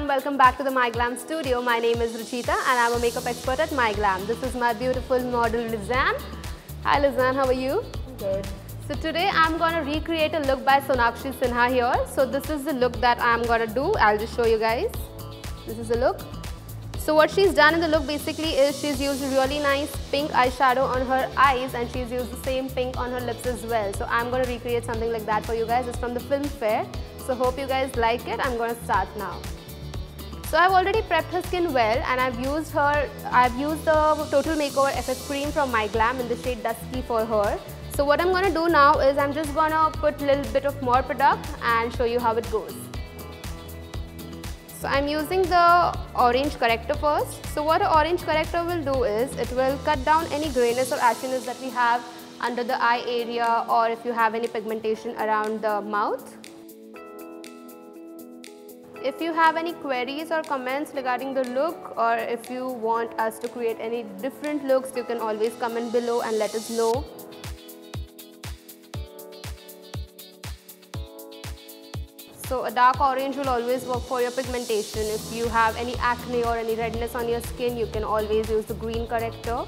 everyone, welcome back to the MyGlam studio. My name is Ruchita and I'm a makeup expert at MyGlam. This is my beautiful model Lizanne. Hi Lizanne, how are you? I'm good. So today I'm going to recreate a look by Sonakshi Sinha here. So this is the look that I'm going to do. I'll just show you guys. This is the look. So what she's done in the look basically is she's used really nice pink eyeshadow on her eyes and she's used the same pink on her lips as well. So I'm going to recreate something like that for you guys. It's from the film Fair. So hope you guys like it. I'm going to start now. So I've already prepped her skin well and I've used the Total Makeover FF cream from MyGlam in the shade Dusky for her. So what I'm going to do now is I'm just going to put a little bit of more product and show you how it goes. So I'm using the orange corrector first. So what the orange corrector will do is it will cut down any grayness or ashiness that we have under the eye area or if you have any pigmentation around the mouth. If you have any queries or comments regarding the look or if you want us to create any different looks, you can always comment below and let us know. So a dark orange will always work for your pigmentation. If you have any acne or any redness on your skin, you can always use the green corrector.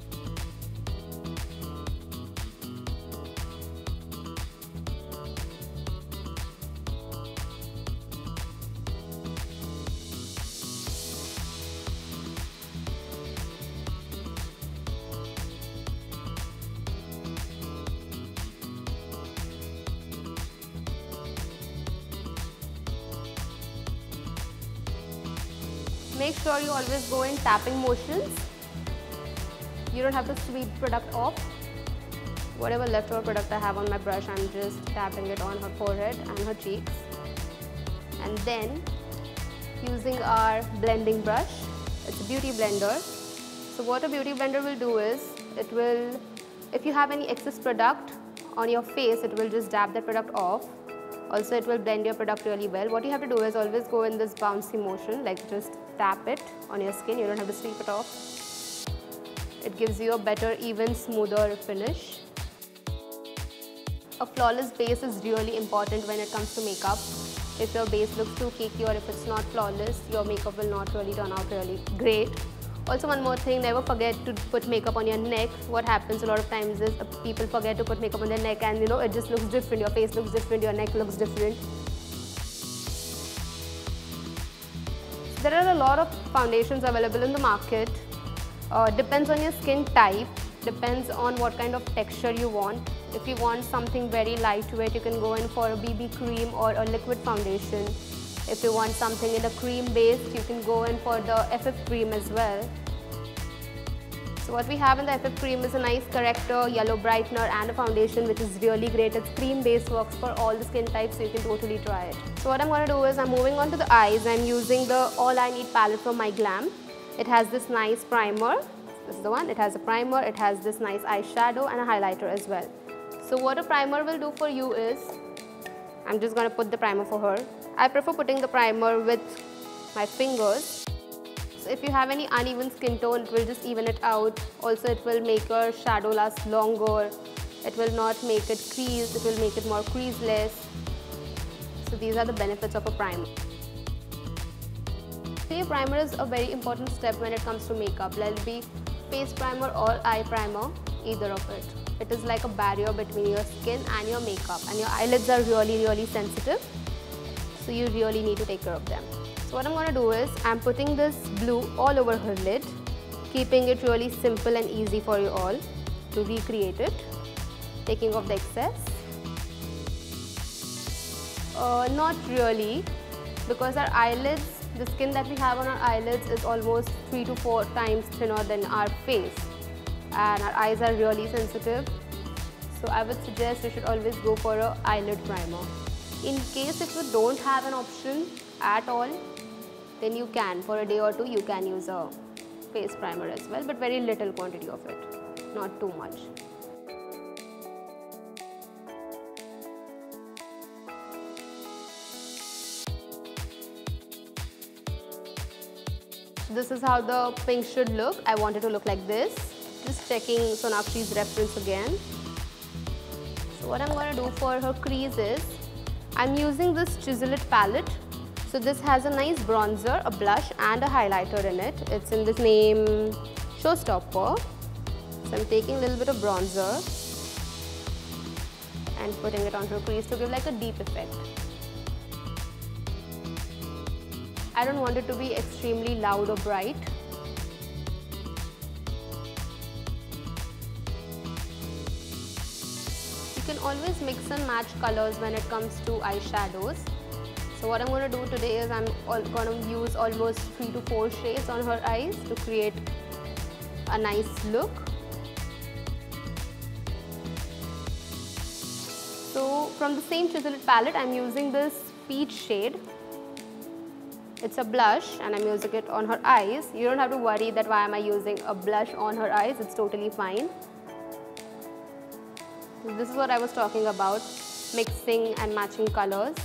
Make sure you always go in tapping motions. You don't have to sweep product off. Whatever leftover product I have on my brush, I'm just tapping it on her forehead and her cheeks. And then using our blending brush, it's a beauty blender. So what a beauty blender will do is, it will, if you have any excess product on your face, it will just dab that product off. Also, it will blend your product really well. What you have to do is always go in this bouncy motion, like just tap it on your skin. You don't have to sweep it off. It gives you a better, even smoother finish. A flawless base is really important when it comes to makeup. If your base looks too cakey or if it's not flawless, your makeup will not really turn out really great. Also, one more thing, never forget to put makeup on your neck. What happens a lot of times is people forget to put makeup on their neck and it just looks different. Your face looks different, your neck looks different. There are a lot of foundations available in the market. Depends on your skin type, depends on what kind of texture you want. If you want something very lightweight, you can go in for a BB cream or a liquid foundation. If you want something in a cream base, you can go in for the FF cream as well. So what we have in the FF cream is a nice corrector, yellow brightener and a foundation which is really great. It's cream base, works for all the skin types, so you can totally try it. So what I'm going to do is I'm moving on to the eyes. I'm using the All I Need palette from MyGlam. It has this nice primer. This is the one. It has a primer, it has this nice eyeshadow and a highlighter as well. So what a primer will do for you is, I'm just going to put the primer for her. I prefer putting the primer with my fingers. So if you have any uneven skin tone, it will just even it out. Also, it will make your shadow last longer. It will not make it creased, it will make it more creaseless. So these are the benefits of a primer. A primer is a very important step when it comes to makeup. Let it be face primer or eye primer, either of it. It is like a barrier between your skin and your makeup, and your eyelids are really sensitive. So you really need to take care of them. So what I'm going to do is, I'm putting this blue all over her lid, keeping it really simple and easy for you all to recreate it, taking off the excess. Not really, because our eyelids, the skin that we have on our eyelids is almost 3 to 4 times thinner than our face, and our eyes are really sensitive. So I would suggest you should always go for an eyelid primer. In case if you don't have an option at all, then you can, for a day or two, you can use a face primer as well, but very little quantity of it, not too much. This is how the pink should look. I want it to look like this. Just checking Sonakshi's reference again. So what I'm going to do for her crease is, I'm using this Chisel It palette. So this has a nice bronzer, a blush and a highlighter in it. It's in this name Showstopper. So I'm taking a little bit of bronzer and putting it on her crease to give like a deep effect. I don't want it to be extremely loud or bright. You can always mix and match colors when it comes to eyeshadows. So what I'm going to do today is I'm going to use almost 3 to 4 shades on her eyes to create a nice look. So from the same Chiseled palette, I'm using this peach shade. It's a blush and I'm using it on her eyes. You don't have to worry that why am I using a blush on her eyes, it's totally fine. This is what I was talking about, mixing and matching colors.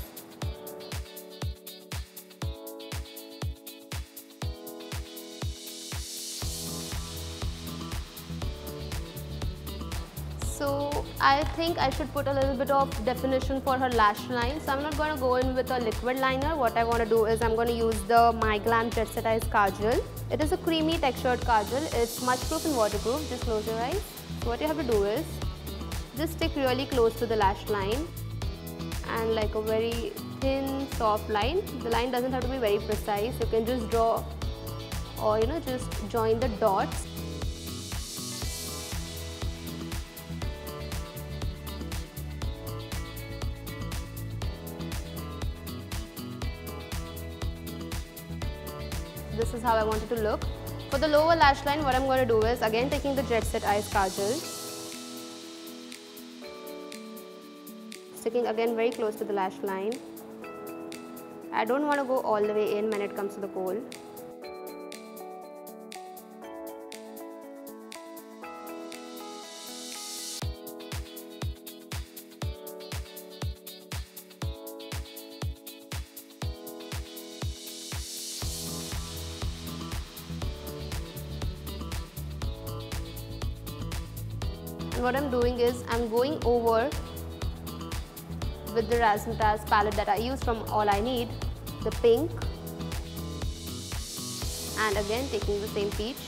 So I think I should put a little bit of definition for her lash line. So I'm not going to go in with a liquid liner. What I want to do is I'm going to use the My Glam Jet Set Eyes Kajal. It is a creamy textured kajal. It's smudge proof and waterproof. Just close your eyes. So what you have to do is just stick really close to the lash line and like a very thin soft line. The line doesn't have to be very precise. You can just draw or just join the dots. This is how I want it to look. For the lower lash line, what I'm going to do is again taking the Jet Set Eyes Kajal, sticking again very close to the lash line. I don't want to go all the way in when it comes to the kohl. And what I'm doing is I'm going over with the Razzmatazz palette that I use from All I Need, the pink, and again taking the same peach.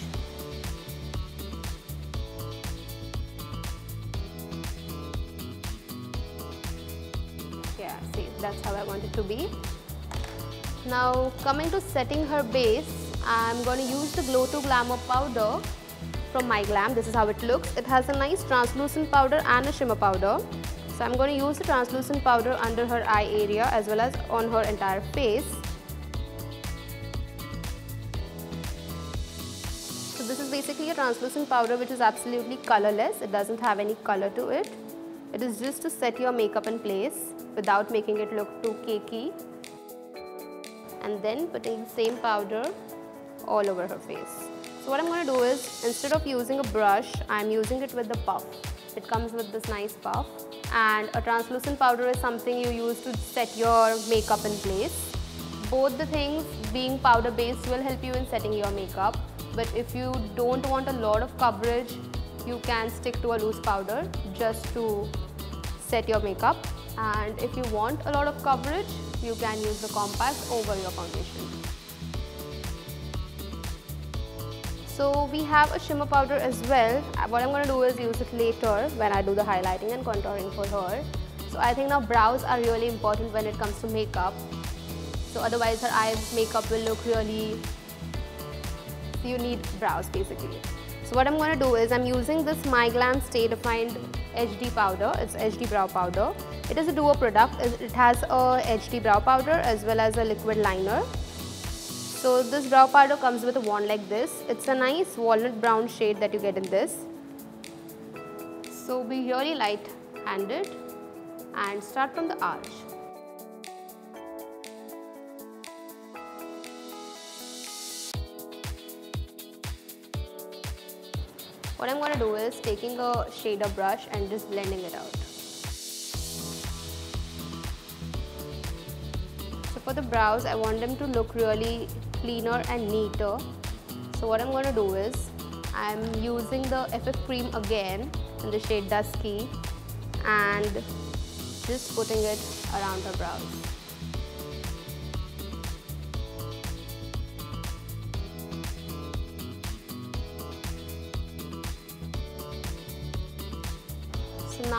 Yeah, see, that's how I want it to be. Now coming to setting her base, I'm going to use the Glow to Glamour powder from My Glam. This is how it looks. It has a nice translucent powder and a shimmer powder. So I'm going to use the translucent powder under her eye area as well as on her entire face. So this is basically a translucent powder which is absolutely colorless. It doesn't have any color to it. It is just to set your makeup in place without making it look too cakey. And then putting the same powder all over her face. So what I'm going to do is, instead of using a brush, I'm using it with the puff. It comes with this nice puff, and a translucent powder is something you use to set your makeup in place. Both the things being powder based will help you in setting your makeup, but if you don't want a lot of coverage, you can stick to a loose powder just to set your makeup, and if you want a lot of coverage, you can use the compact over your foundation. So we have a shimmer powder as well. What I'm going to do is use it later when I do the highlighting and contouring for her. So I think now brows are really important when it comes to makeup. So otherwise her eyes makeup will look really, you need brows basically. So what I'm going to do is I'm using this My Glam Stay Defined HD powder. It's HD brow powder. It is a duo product. It has a HD brow powder as well as a liquid liner. So this brow powder comes with a wand like this. It's a nice walnut brown shade that you get in this. So be really light handed and start from the arch. What I'm going to do is taking a shader brush and just blending it out. So for the brows, I want them to look really cleaner and neater. So what I'm going to do is I'm using the FF cream again in the shade Dusky and just putting it around her brows.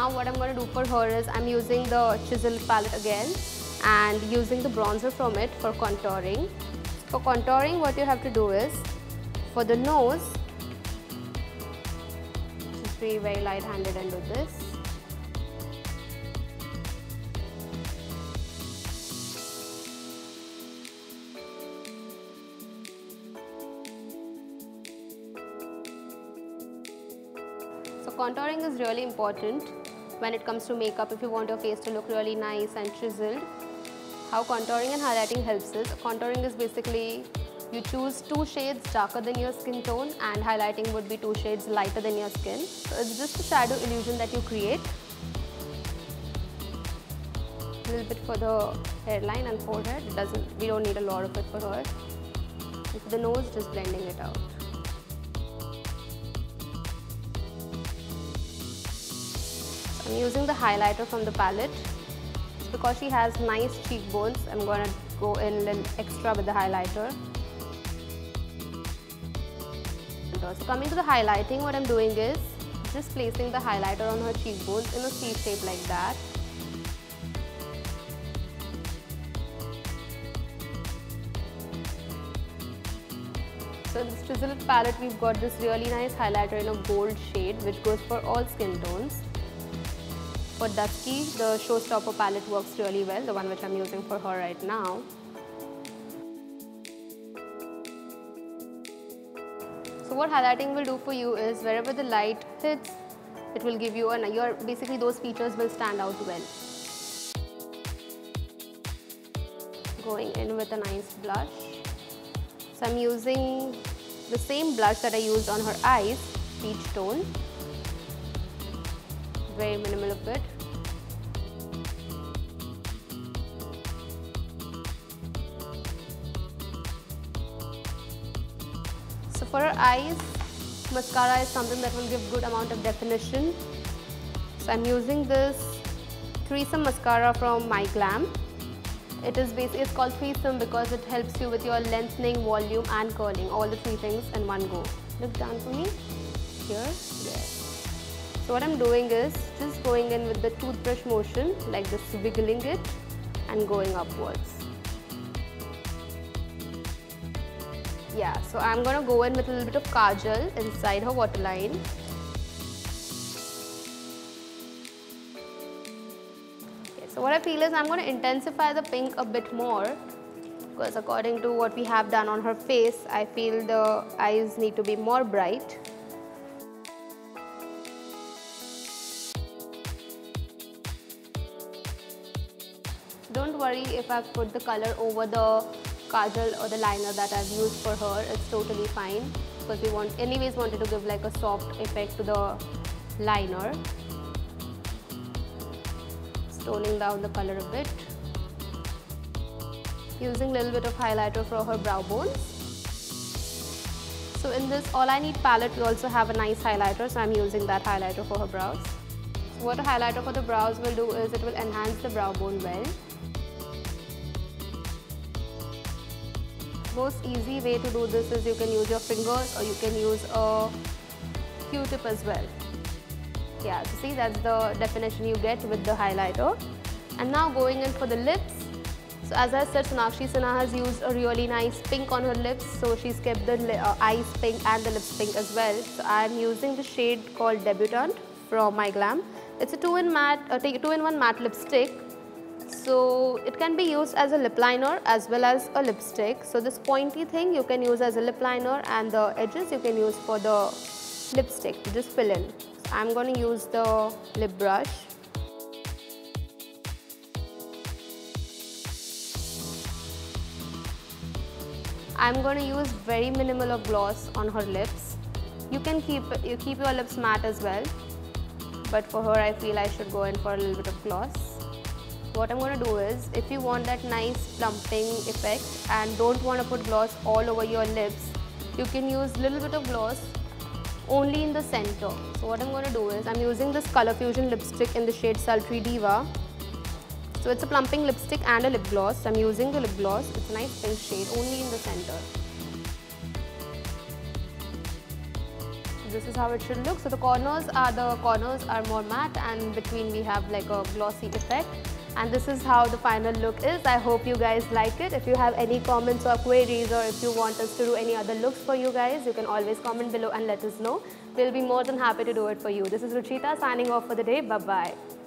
now what I'm going to do for her is I'm using the chisel palette again and using the bronzer from it for contouring. For contouring, what you have to do is, for the nose, just be very light-handed and do this. So contouring is really important when it comes to makeup if you want your face to look really nice and chiseled. How contouring and highlighting helps is, contouring is basically you choose 2 shades darker than your skin tone and highlighting would be 2 shades lighter than your skin. So it's just a shadow illusion that you create. A little bit for the hairline and forehead. We don't need a lot of it for her. And for the nose, just blending it out. So I'm using the highlighter from the palette. Because she has nice cheekbones, I'm going to go in a little extra with the highlighter. So coming to the highlighting, what I'm doing is just placing the highlighter on her cheekbones in a C shape like that. So in this chiseled palette, we've got this really nice highlighter in a gold shade which goes for all skin tones. For Dusky, the Showstopper palette works really well, the one which I'm using for her right now. So what highlighting will do for you is, wherever the light hits, it will give you basically those features will stand out well. Going in with a nice blush. So I'm using the same blush that I used on her eyes, peach tone. Very minimal of it. So for her eyes, mascara is something that will give good amount of definition. So I'm using this Threesome mascara from MyGlam. It's called Threesome because it helps you with your lengthening, volume and curling, all the 3 things in one go. Look down for me. Here, there. So what I'm doing is just going in with the toothbrush motion, like this, wiggling it and going upwards. Yeah, so I'm going to go in with a little bit of kajal inside her waterline. Okay, so what I feel is I'm going to intensify the pink a bit more, because according to what we have done on her face, I feel the eyes need to be more bright. Don't worry if I've put the color over the kajal or the liner that I've used for her, it's totally fine, because we wanted to give like a soft effect to the liner. Toning down the color a bit. Using a little bit of highlighter for her brow bones. So in this All I Need palette, we also have a nice highlighter, so I'm using that highlighter for her brows. So what a highlighter for the brows will do is it will enhance the brow bone well. Most easy way to do this is you can use your fingers or you can use a Q-tip as well. Yeah, so see, that's the definition you get with the highlighter. And now going in for the lips. So as I said, Sonakshi Sinha has used a really nice pink on her lips, so she's kept the eyes pink and the lips pink as well. So I'm using the shade called Debutante from MyGlam. It's a 2-in-1 matte lipstick. So it can be used as a lip liner as well as a lipstick. So this pointy thing you can use as a lip liner, and the edges you can use for the lipstick to just fill in. So I'm going to use the lip brush. I'm going to use very minimal of gloss on her lips. You can keep your lips matte as well, but for her I feel I should go in for a little bit of gloss. What I'm going to do is, if you want that nice plumping effect and don't want to put gloss all over your lips, you can use a little bit of gloss only in the center. So what I'm going to do is, I'm using this Color Fusion lipstick in the shade Sultry Diva. So it's a plumping lipstick and a lip gloss. So I'm using the lip gloss. It's a nice pink shade only in the center. this is how it should look. So the corners are more matte, and in between we have like a glossy effect. And this is how the final look is. I hope you guys like it. If you have any comments or queries, or if you want us to do any other looks for you guys, you can always comment below and let us know. We'll be more than happy to do it for you. This is Ruchita signing off for the day. Bye-bye.